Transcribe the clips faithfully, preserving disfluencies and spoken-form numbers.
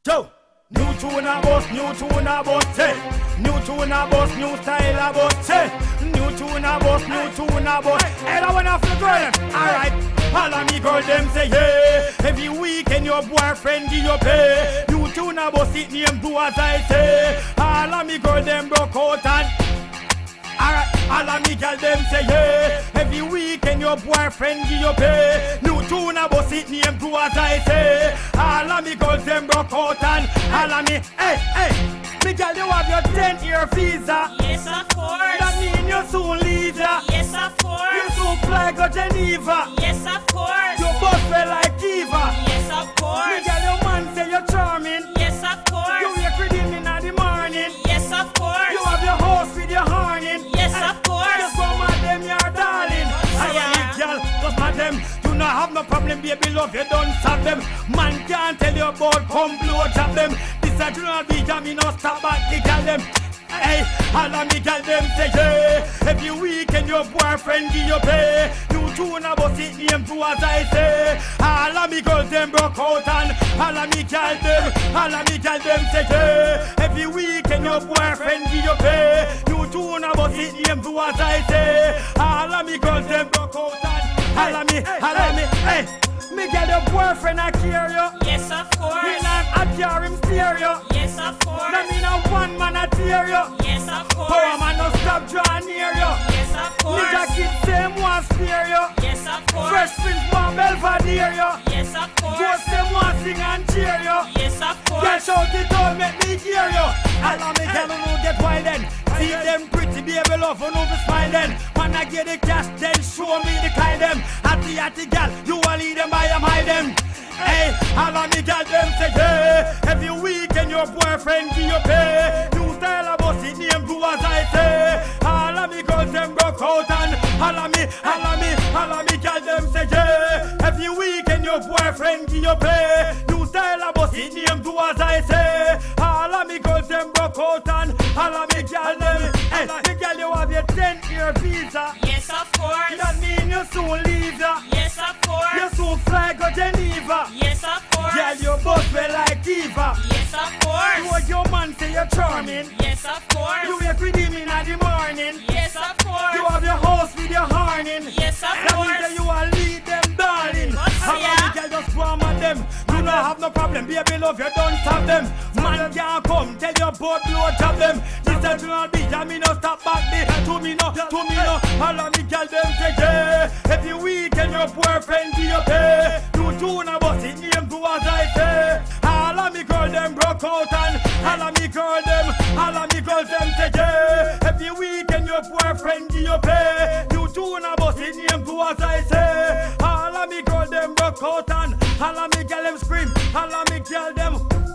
Joe, new tune a bus, new tune a bus, hey. New tune a bus, new style a bus, hey. New tune a bus, new tune a bus. Hey, that one off the girl. Alright, all of me girl them say yeah. Every weekend your boyfriend give you pay. New tune a bus, it name do as I say. All of me girl them broke out and alright, all of me girl them say yeah. Every weekend your boyfriend give you pay. New tune a bus, it name do as I say. All of me girls them broke out and all of me, hey, hey. Me girl, you have your ten year visa. Yes, of course. That mean you soon leave ya. Yes, of course. You soon fly go Geneva. Yes, of course. Your bus feel like Kiva. Yes, of course. Me girl, your man say you're charming. Yes, of course. You wake with him in the morning. Yes, of course. You have your horse with your horning. Yes, of course. Just go mad them, you're darling. I want me girl, just mad them. You not have no problem, baby love, you don't stop them. Man can't tell you about come blow job them. This a general beat and me no stop back the girl them. Hey, all of me girl them say yeah. Every weekend your boyfriend give you pay. New tune a bus it name do as I say. All of me girls them broke out and all of me girl them, all of me girl them say yeah. Every weekend your boyfriend give you pay. New tune a bus it name do as I say. All of me girls them broke out and all of me, all of me, hey. Me girl your boyfriend I care you. Yes, of course. Me not I care him steer you. Yes, of course. That mean a one man I tear you. Yes, of course. Power man no stop drawing near you. Yes, of course. Nigga kid same one spear you. Yes, of course. Fresh Prince from Belvedere you. Yes, of course. Ghost them one sing and cheer you. Yes, of course. Get shout it all, make me hear you. All of me tell you no get wild then. See them pretty baby love and no be smile then. When I get the cash then show me the kind them. Hatty hatty gal, you will lead them by them hide them. Hey, all of me gal them say yeah. Every weekend your boyfriend give you pay. New style of bus it name do as I say. All of me girls them broke out and all of me, all of me, all of me gal them say yeah. Every weekend your boyfriend give you pay. New style of bus it name do as I say. All of me girls them broke out and all of me gal them. Hey, me gal you have your ten year visa. Yes, of course. That mean you soon leave ya. Yes, of course. You soon fly go Geneva. Yes, of course. Girl, your bus feel like Kiva. Yes, of course. You and your man say you're charming. Yes, of course. You wake with him in the morning. Yes, of course. You have your horse with your horning. Yes, of That means course. that you will lead them, darling. How yeah. about you just warm at them? You don't have no problem, baby love, you don't stop them. Man can't come, tell your boat blow job them. This a general beat, and me no stop back there. To me no, to me no. All of me girl them say yeah. Every weekend your boyfriend give you pay. You tune a bus, it name do as I say. All of me girl them broke out and all of me girl them, all of me girls them say yeah. Every weekend your boyfriend give you pay. You tune a bus, it name do as I say. All of me girl them broke out and all of me girl them scream. All of me girl them.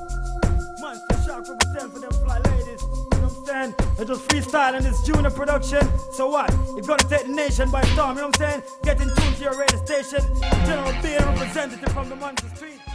Man, stay sharp for myself for them fly ladies. You know what I'm saying? They just freestyle in this Junior production. So what? You've got to take the nation by storm. You know what I'm saying? Get in tune to your radio station. General being representative from the Monster Street.